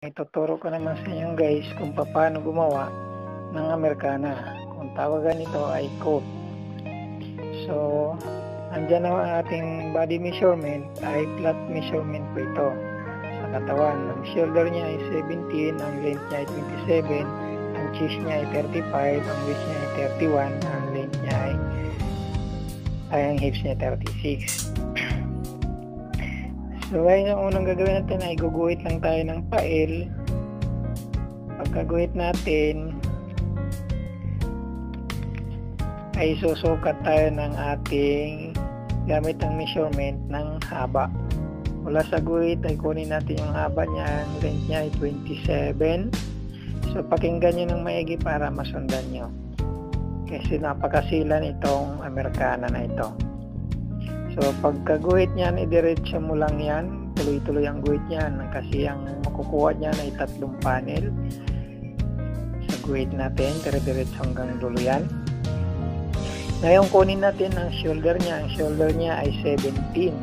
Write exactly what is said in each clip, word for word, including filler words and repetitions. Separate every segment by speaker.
Speaker 1: Ituturo ko naman sa inyo guys kung paano gumawa ng Americana. Kung tawagan nito ay coat. So, andyan na ang ating body measurement ay flat measurement po ito. Sa katawan, ang shoulder niya ay seventeen, ang length niya ay twenty-seven, ang chest niya ay thirty-five, ang waist niya ay thirty-one, ang length niya ay, ay ang hips niya ay thirty-six. So guys, ang unang gagawin natin ay guguhit lang tayo ng pail. Pagkaguhit natin ay susukat tayo ng ating gamit ang measurement ng haba. Mula sa guhit ay kunin natin yung haba niya, ang length niya ay twenty-seven. So pakinggan nyo ng maigi para masundan nyo, kasi napakasilan itong Americana na ito. So pagkaguhit niyan, idiretso mo lang yan, tuloy-tuloy ang guhit niyan, kasi ang makukuha niyan ay tatlong panel. Sa guhit natin, dire-diretso hanggang dulo yan. Ngayon kunin natin ang shoulder niya, ang shoulder niya ay seventeen.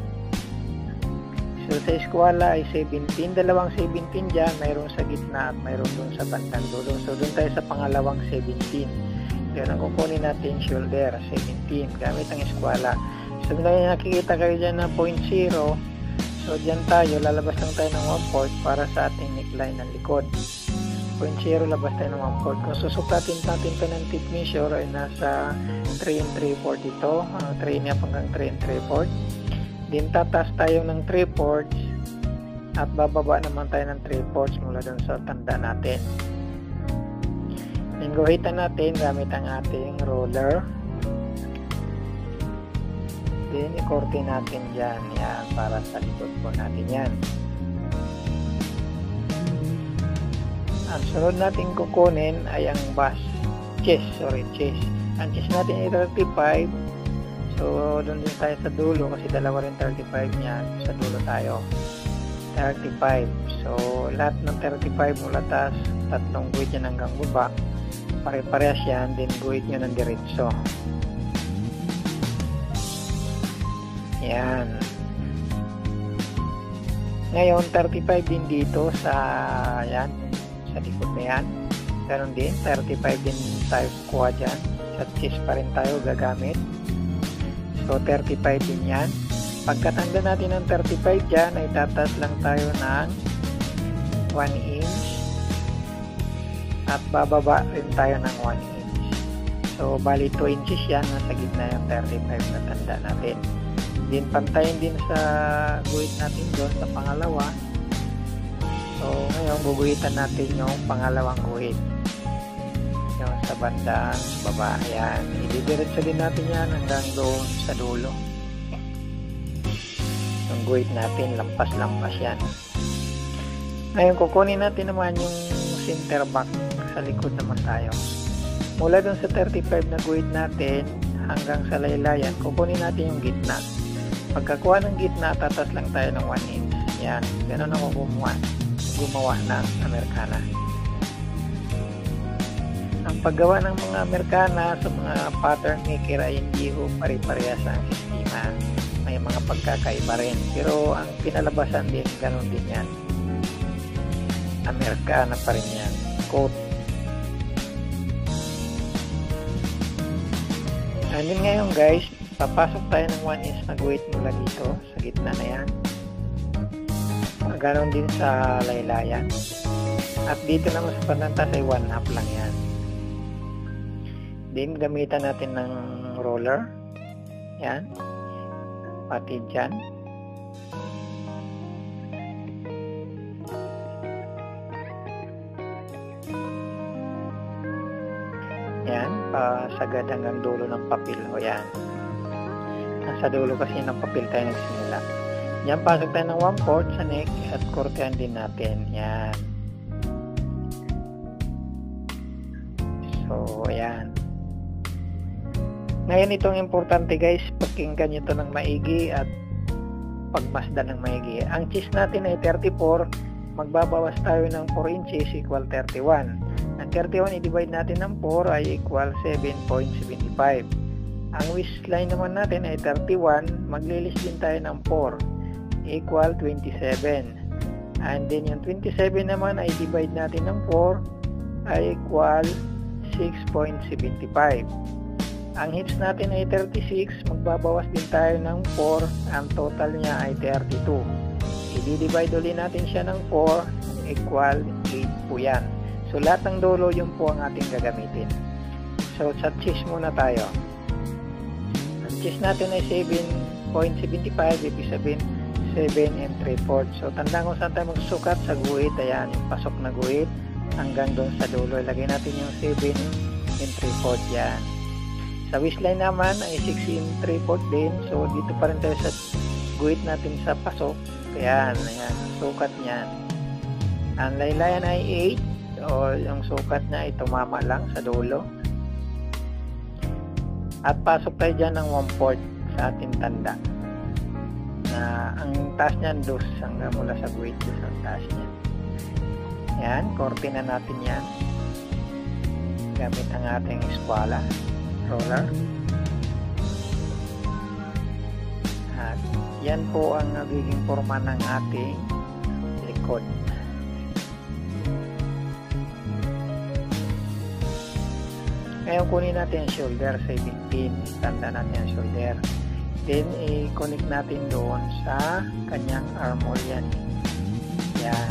Speaker 1: So sa eskwala ay seventeen, dalawang seventeen dyan, mayroon sa gitna at mayroon dun sa bandang dulo. So dun tayo sa pangalawang seventeen. Then ang kukunin natin shoulder, seventeen, gamit ang eskwala. So ngayon nakikita kayo dyan na point zero. So dyan tayo, lalabas lang tayo ng one fourth para sa ating neckline ng likod. Point zero, labas tayo ng one fourth. Kung susukatin natin ito ng tip measure ay nasa three and three fourths ito. Uh, three and a half hanggang three and three fourths. Then tatas tayo ng three fourths at bababa naman tayo ng three fourths mula dun sa tanda natin. Then guhitan natin gamit ang ating roller. Then ikorte natin dyan, yan, para sa likod po natin yan. Ang sunod natin kukunin ay ang bust, chest, sorry, chest. Ang chest natin ay thirty-five. So doon din tayo sa dulo kasi dalawa rin thirty-five niyan, sa dulo tayo thirty-five. So lahat ng thirty-five mula taas, tatlong guhit yan hanggang baba, pare-parehas yan, then guhit nyo ng diretso. Yan. Ngayon thirty-five din dito sa yan, sa likod na yan. Ganon din, thirty-five din tayo kukuha dyan. Sa chest pa rin tayo gagamit. So thirty-five din yan. Pagkatanda natin ng thirty-five dyan, ay tatas lang tayo ng one inch at bababa rin tayo ng one inch. So bali two inches yan, nasa gitna yung thirty-five na tanda natin. Din pantayin din sa guhit natin doon sa pangalawa. So ngayon guguhitan natin yung pangalawang guhit, yung sa bandang baba. Yan, ididiretso din natin yan hanggang doon sa dulo. Yung guhit natin, lampas-lampas yan. Ngayon kukunin natin naman yung center back, sa likod naman tayo. Mula doon sa thirty-five na guhit natin hanggang sa laylayan, kukunin natin yung gitna. Pagkakuha ng gitna, tatas lang tayo ng one inch. Yan, ganoon ako gumawa, gumawa ng Americana. Ang paggawa ng mga Americana sa mga pattern maker ay hindi ho pare-parehas ang sistema. May mga pagkakaiba rin. Pero ang pinalabasan din, ganoon din yan. Americana pa rin yan. Coat. And then ngayon guys, papasok tayo ng one inch na guhit mula dito sa gitna na yan. Ganon din sa laylayan. At dito naman sa panantas ay one half lang yan. Then gamitan natin ng roller. Yan. Pati dyan. Yan. Pasagad hanggang dulo ng papel. O yan. Nasa dulo kasi ng papel tayo nagsimula. Yan, pasok tayo ng one fourth sa neck at kortehan din natin. Yan. So, yan. Ngayon itong importante guys, pakinggan nyo ito ng maigi at pagmasdan ng maigi. Ang chest natin ay thirty-four, magbabawas tayo ng four inches equal thirty-one. Ang thirty-one i-divide natin ng four ay equal seven point seven five. Ang waistline naman natin ay thirty-one, maglilis din tayo ng four, equal twenty-seven. And then yung twenty-seven naman ay divide natin ng four ay equal six point seven five. Ang hits natin ay thirty-six, magbabawas din tayo ng four, ang total niya ay thirty-two. I-divide ulit natin siya ng four, equal eight po yan. So lahat ng dulo yun po ang ating gagamitin. So sa chess muna tayo. Ang chess natin ay seven point seven five, ibig sabihin seven and three fourths. So tandaan kung saan tayo magsusukat sa guhit. Ayan, yung pasok na guhit hanggang doon sa dulo. Ilagay natin yung seven and three fourths yan. Sa waistline naman ay six and three fourths din. So dito pa rin tayo sa guhit natin sa pasok. Ayan, ayan, sukat niyan. Ang laylayan ay eight. O yung sukat niya ay tumama lang sa dulo. At pasok tayo dyan ng one fourth sa ating tanda. Na ang taas niyan dos hanggang mula sa guhit dos ang taas niyan. Yan, korte na natin yan gamit ang ating eskwala roller. At yan po ang nagiging forma ng ating likod. Ngayon kunin natin ang shoulder seventeen, tanda natin ang shoulder. Then, i-connect natin doon sa kanyang armhole yan. Yan.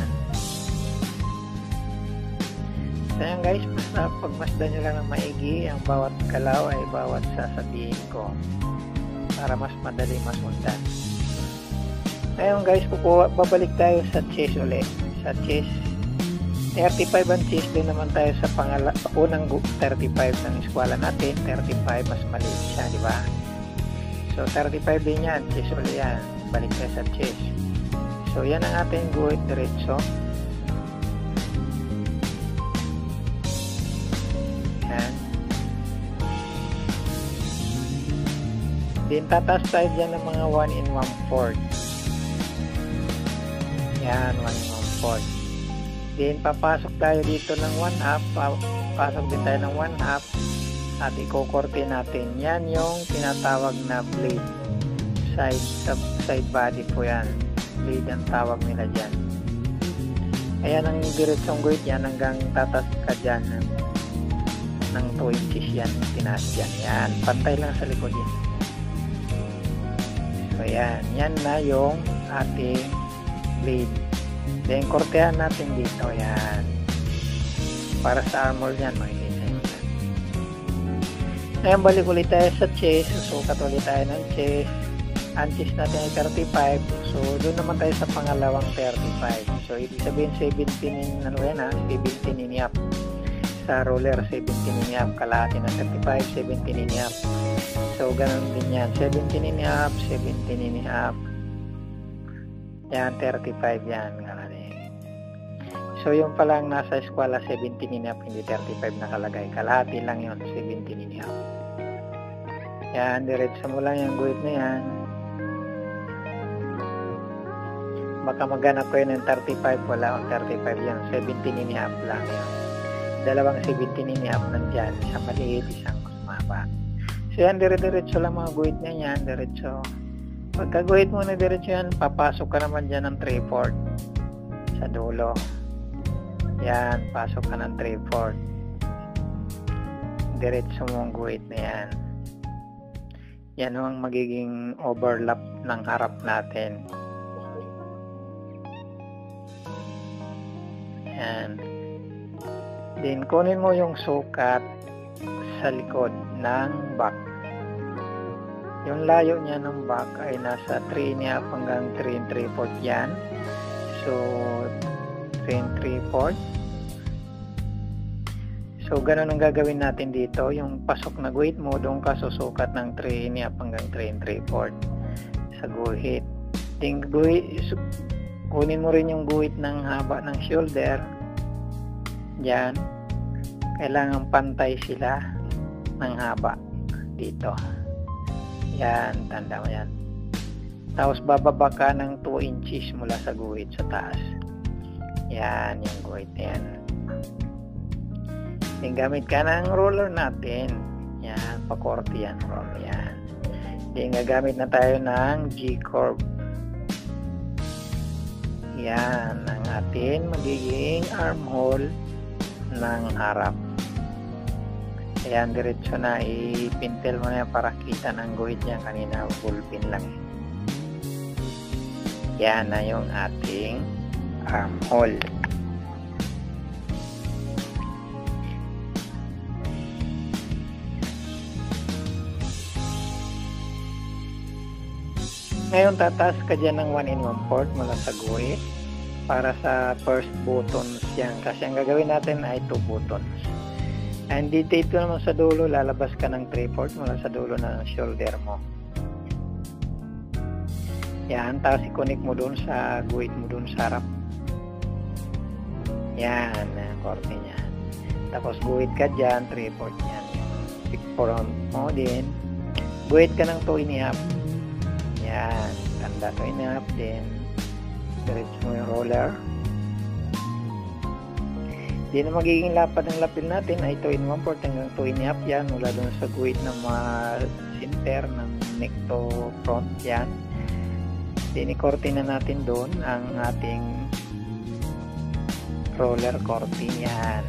Speaker 1: So, yan guys, basta pagmasdan nyo lang ng maigi, ang bawat galaw ay bawat sasabihin ko para mas madali masundan. Ngayon guys, kukuha, babalik tayo sa chess ulit. Sa chess, thirty-five ang chess, din naman tayo sa pangala, unang thirty-five ng eskwala natin. thirty-five, mas maliit siya, di ba? So, thirty-five din yan. Chess ulit yan. Balik tayo sa chess. So, yan ang ating guhit diretso. Yan. Then, tatas tayo dyan ng mga one and one fourth. Yan, one and one fourth. Then, papasok tayo dito ng one half. Papasok din tayo ng one half. At ikukorte natin. Yan yung tinatawag na blade. Side, sub, side body po yan. Blade ang tawag nila dyan. Ayan ang diretsong guhit yan hanggang tatas ka dyan ng, ng two inches yan. Tinaas dyan. Yan. Pantay lang sa likod yan. So yan. Yan na yung ating blade. Then kortehan natin dito. Yan. Para sa armor yan. Makikita. Ngayon balik ulit tayo sa chest. Susukat ulit tayo ng chest. Ang chest natin ay thirty-five. So doon naman tayo sa pangalawang thirty-five. So ibig sabihin seventeen in ano yan ha? seventeen in half. Sa roller seventeen in half. Kalahati ng thirty-five, seventeen in half. So ganun din yan. seventeen in half, seventeen in half. Yan, thirty-five yan. So yung palang nasa eskwala seventeen in half, hindi thirty-five nakalagay. Kalahati lang yun, seventeen in half. Yan, diretso mo lang yung guhit na yan. Baka maghanap ko yun ng thirty-five, wala akong thirty-five yan. seventeen in half lang yun. Dalawang seventeen in half nandyan. Isang maliit, isang mas maba. So yan, dire-diretso lang mga guhit na yan. Diretso. Pagka guhit mo na diretso yan, papasok ka naman dyan ng three fourths sa dulo. Yan, pasok ka ng three fourths. Diretso mong guhit na yan. Yan ang magiging overlap ng harap natin. Yan. Then, kunin mo yung sukat sa likod ng back. Yung layo niya ng back ay nasa three and a half hanggang three and three fourths yan. So, three and three fourths. So, ganun ang gagawin natin dito. Yung pasok na guhit mo, doon ka susukat ng three and a half hanggang three and three fourths sa guhit. Then, guhit, kunin mo rin yung guhit ng haba ng shoulder. Yan. Kailangan pantay sila ng haba dito. Yan, tanda mo yan. Tapos, bababa ka ng two inches mula sa guhit sa taas. Yan, yung guhit na yan. Then, gamit ka ng roller natin. Yan, pakorte yan, roller yan. Then, gagamit na tayo ng G-curve. Yan ang ating magiging armhole ng harap. Ayan, diretso na, ipintel mo na yan para kita ng guhit niya. Kanina ballpen lang. Yan na yung ating armhole. Ngayon, tataas ka dyan ng one in one port mula sa guhit para sa first buttons yan. Kasi ang gagawin natin ay two buttons. And dito naman sa dulo, lalabas ka ng three port mula sa dulo ng shoulder mo. Yan, tapos i-connect mo dun sa guhit mo dun sa harap. Yan, korte niya. Tapos guhit ka dyan, three port yan. Pick front mo din. Guhit ka ng two and a half. Yan, tanda two and a half din. Diretso mo yung roller. Di na magiging lapad ng lapil natin ay two in one port hanggang two and a half yan mula dun sa guhit ng mga center ng neck to front yan. Dinikorte na natin doon ang ating roller korte yan.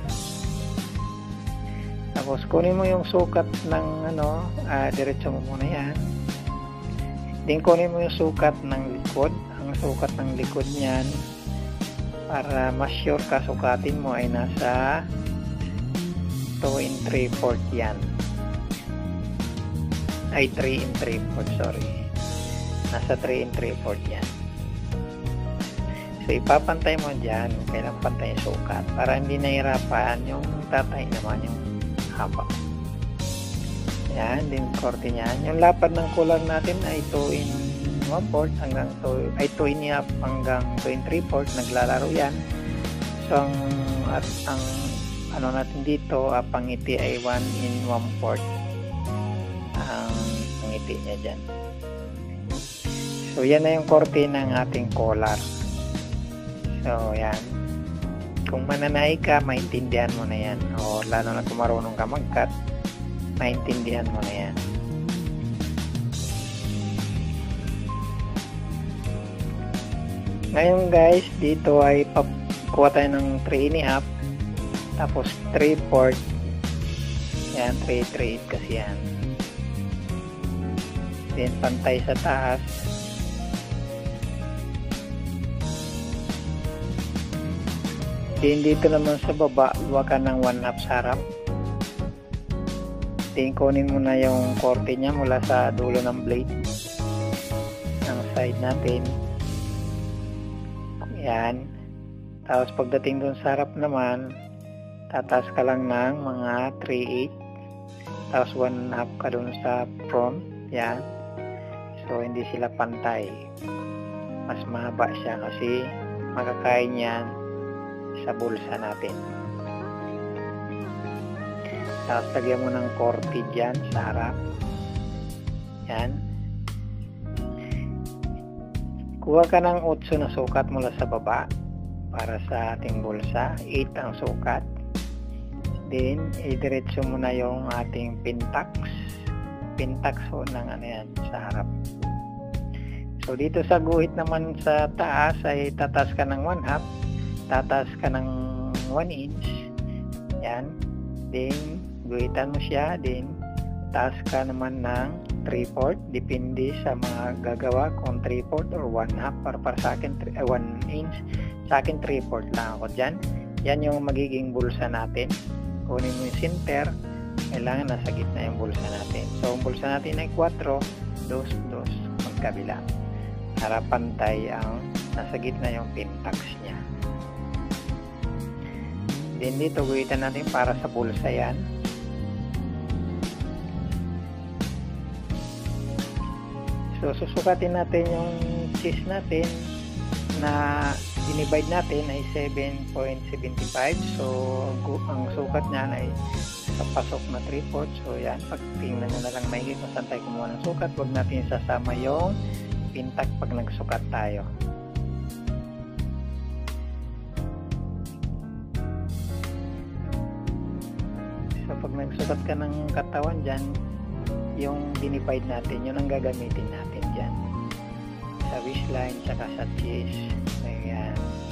Speaker 1: Tapos kunin mo yung sukat ng ano, uh, diretso mo muna yan. Then kunin mo yung sukat ng likod. Ang sukat ng likod niyan para mas sure ka sukatin mo ay nasa two and three fourth yan. Ay three and three fourth, sorry. Nasa three and three fourth yan. So ipapantay mo dyan, kailang pantay yung sukat para hindi nahirapan yung tatay naman yung haba. Yan, din korte niyan. Yung lapad ng kulang natin ay two in one fourth hanggang two, ay two and a half hanggang two and three fourth, naglalaro yan. So ang at ang ano natin dito, uh, pangiti ay one in one fourth ang pangiti niya dyan. So yan na yung korte ng ating collar. So yan, kung mananahi ka, maintindihan mo na yan, o lalo na kung marunong ka mag-cut, maintindihan mo na yan. Ngayon guys, dito ay kuha tayo ng three and a half, tapos three fourth. Yan, three three kasi yan. Then pantay sa taas. Then dito naman sa baba, luwa ka ng one half sa harap. Then kunin mo na yung korte niya mula sa dulo ng blade ng side natin. Yan. Tapos pagdating dun sa harap naman, tataas ka lang ng mga three eighths. Tapos one half ka dun sa front. Yan. So hindi sila pantay. Mas mahaba siya kasi makakain yan sa bulsa natin. Tapos lagyan mo ng korte dyan sa harap. Yan. Kuha ka ng eight na sukat mula sa baba para sa ating bulsa. eight ang sukat. Then, idiretso mo na yung ating pintax. Pintax ho ng ano yan sa harap. So, dito sa guhit naman sa taas ay tataas ka ng one half. Tataas ka ng one inch. Yan. Then, guhitan mo siya. Then, taas ka naman ng three fourth. Depende sa mga gagawa kung three fourth or one half. Para, para sa akin, uh, one inch. Sa akin, three fourth lang ako dyan. Yan yung magiging bulsa natin. Kunin mo yung center. Kailangan nasa gitna yung bulsa natin. So, ang bulsa natin ay four, dos, dos, magkabila. Para pantay ang nasa gitna yung pintax niya. Then dito, guhitan natin para sa bulsa yan. So, susukatin natin yung chest natin na dinivide natin ay seven point seven five. So, ang sukat niyan ay sa pasok na three fourths. So, yan. Pag tingnan nyo na lang maigit kung saan tayo kumuha ng sukat, huwag natin sasama yung pintak pag nagsukat tayo. So, pag nagsukat ka ng katawan dyan, yung dinivide natin, yun ang gagamitin natin dyan. Sa waistline, saka sa chest. Ayan.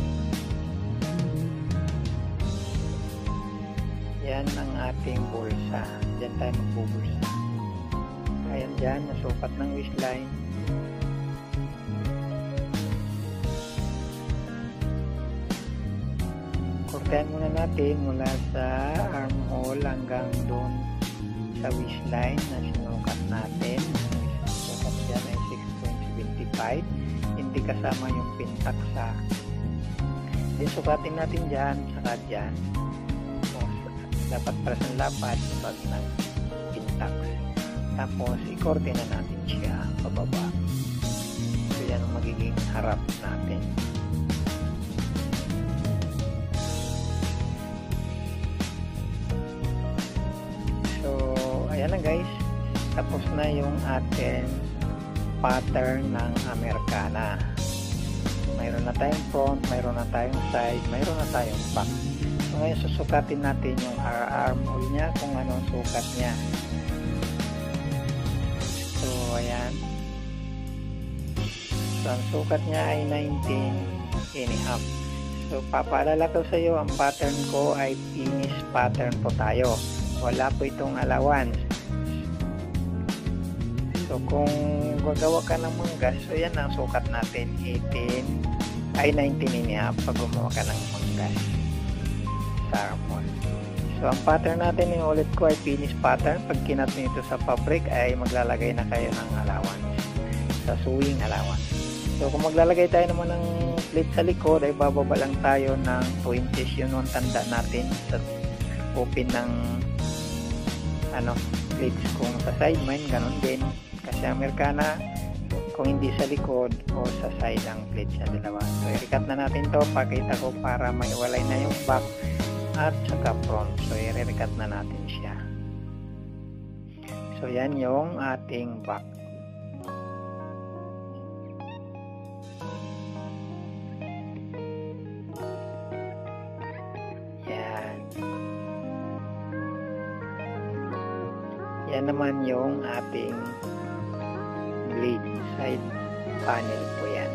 Speaker 1: Yan ang ating bulsa. Diyan tayo magbubulsa. Ayan dyan, nasukat ng waistline. Kurtehan muna natin mula sa armhole hanggang doon sa waistline na sinukat natin. Sukat yan ay six point seven five. Hindi kasama yung pintaksa. Then sukatin natin dyan, saka dyan. Dapat para sa lapad pag ng pintax. Tapos ikorte na natin siya pababa. So yan ang magiging harap natin. So ayan na guys, tapos na yung ating pattern ng Americana. Mayroon na tayong front, mayroon na tayong side, mayroon na tayong back. So ngayon susukatin natin yung armhole niya kung anong sukat niya. So ayan. So ang sukat niya ay nineteen and a half. So papaalala ko sa iyo, ang pattern ko ay finish pattern po tayo. Wala po itong allowance. So kung gagawa ka ng manggas, so yan ang sukat natin, eighteen ay nineteen and a half pag gumawa ka ng manggas sa armhole. So ang pattern natin, yung ulit ko ay finish pattern. Pag kinat nito sa fabric ay maglalagay na kayo ng allowance, sa sewing allowance. So kung maglalagay tayo naman ng plate sa likod, ay bababa lang tayo ng two inches. Yun ang tanda natin sa open ng ano, plates. Kung sa side man, ganun din. Kasi Americana, kung hindi sa likod o sa side ang plates na dalawa. So i-recut na natin to. Pakita ko para maiwalay na yung back at saka front. So i-recut na natin siya. So yan yung ating back. Yan. Yan naman yung ating blade, side panel po yan.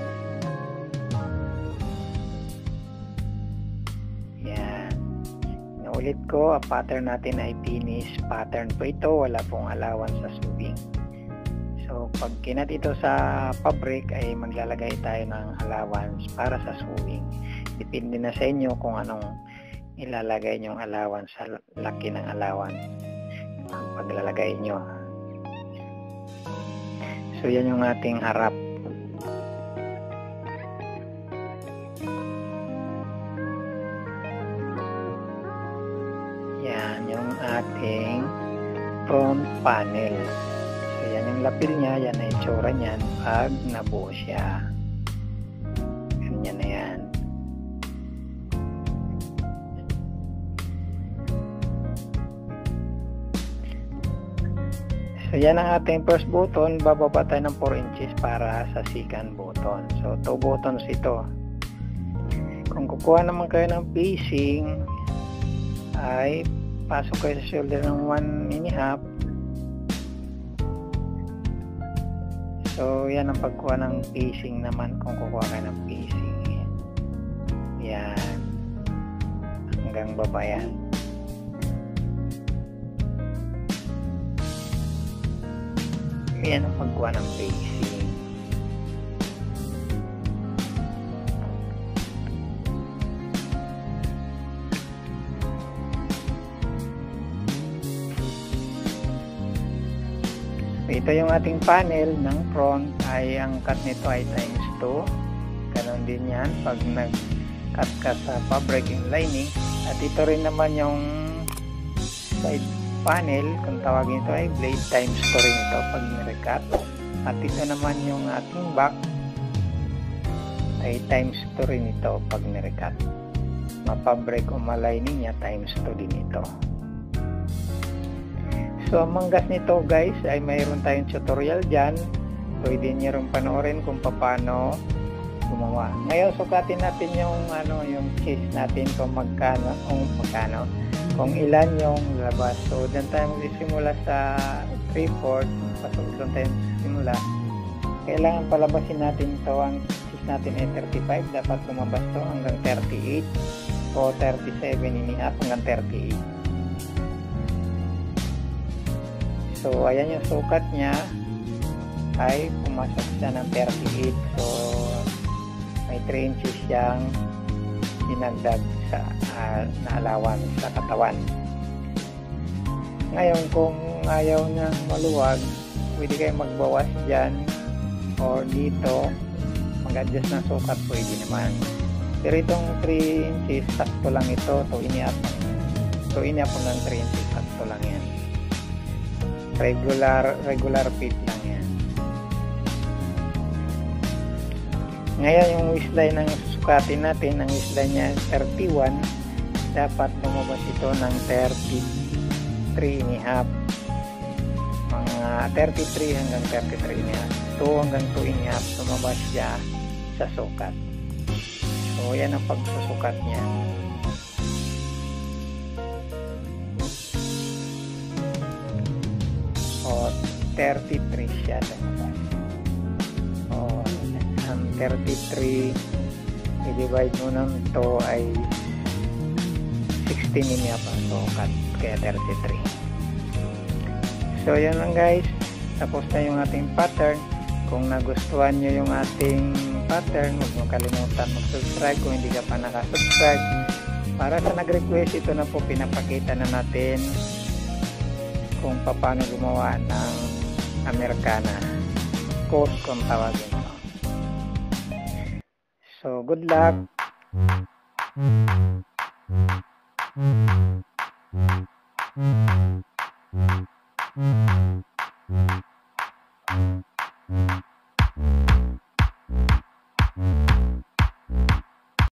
Speaker 1: Yan. Naulit ko, ang pattern natin ay finish pattern po ito. Wala pong allowance sa sewing. So pag kinat ito sa fabric ay maglalagay tayo ng allowance para sa sewing. Depende na sa inyo kung anong ilalagay nyong allowance, sa laki ng allowance ang paglalagay nyo. So yan yung ating harap. Yan yung ating front panel. So yan yung lapil niya, yan ay itsura niyan pag nabuo siya. Ganyan na yan. So yan ang ating first button. Bababa tayo ng four inches para sa second button. So two buttons ito. Kung kukuha naman kayo ng facing, ay pasok kayo sa shoulder ng one and a half. So yan ang pagkuha ng facing naman kung kukuha kayo ng facing. Yan. Hanggang baba yan. Yan ang pagkuha ng facing. Ito yung ating panel ng front, ay ang cut nito ay times two. Ganon din yan pag nag-cut ka sa fabric lining. At ito rin naman yung side panel, kung tawagin ito ay blade, times two rin ito pag nirecut. At ito naman yung ating back ay times two rin ito pag nirecut. Ma-fabric o ma-lining niya, times two din ito. So ang manggas nito guys ay mayroon tayong tutorial dyan. Pwede nyo rin panoorin kung paano gumawa. Ngayon sukatin natin yung ano, yung chest natin kung magkano, kung magkano. Kung ilan yung labas. So, dyan tayo magsisimula sa three fourths. Pasok doon tayo magsisimula. Kailangan palabasin natin ito. Ang sis natin ay thirty-five, dapat lumabas to hanggang thirty-eight o thirty-seven and a half hanggang thirty-eight. So ayan yung sukat niya, ay pumasok siya ng thirty-eight. So may three inches siyang dinagdag sa uh, na allowance sa katawan. Ngayon kung ayaw niyang maluwag, pwede kayo magbawas dyan or dito mag-adjust ng sukat, pwede naman. Pero itong three inches sakto lang ito, to iniap to iniap ng three inches sakto lang yan. Regular regular fit lang yan. Ngayon yung waistline ng susukatin natin, ang waistline niya thirty-one, dapat lumabas ito ng thirty-three and a half, mga thirty-three hanggang thirty-three and a half, two hanggang two and a half lumabas siya sa sukat. So yan ang pagsusukat niya. O thirty-three siya lumabas. O ang thirty-three i-divide mo ng to ay sixteen and a half ang sukat, kaya thirty-three. So yan lang guys, tapos na yung ating pattern. Kung nagustuhan nyo yung ating pattern, huwag nyo kalimutan mag-subscribe kung hindi ka pa nakasubscribe. Para sa nag-request, ito na po pinapakita na natin kung paano gumawa ng Americana coat kung tawagin mo. So good luck. Thank you.